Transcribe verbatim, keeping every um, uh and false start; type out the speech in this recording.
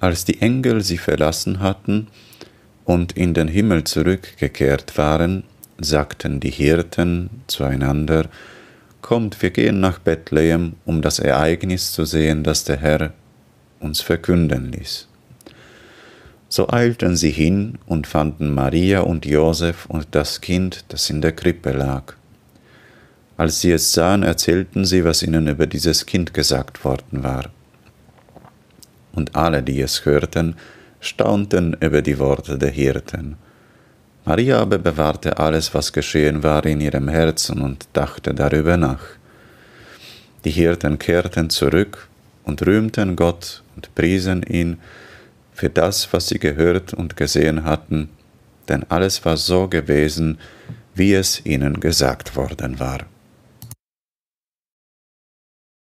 Als die Engel sie verlassen hatten und in den Himmel zurückgekehrt waren, sagten die Hirten zueinander: Kommt, wir gehen nach Bethlehem, um das Ereignis zu sehen, das der Herr uns verkünden ließ. So eilten sie hin und fanden Maria und Josef und das Kind, das in der Krippe lag. Als sie es sahen, erzählten sie, was ihnen über dieses Kind gesagt worden war. Und alle, die es hörten, staunten über die Worte der Hirten. Maria aber bewahrte alles, was geschehen war, in ihrem Herzen und dachte darüber nach. Die Hirten kehrten zurück und rühmten Gott und priesen ihn für das, was sie gehört und gesehen hatten, denn alles war so gewesen, wie es ihnen gesagt worden war.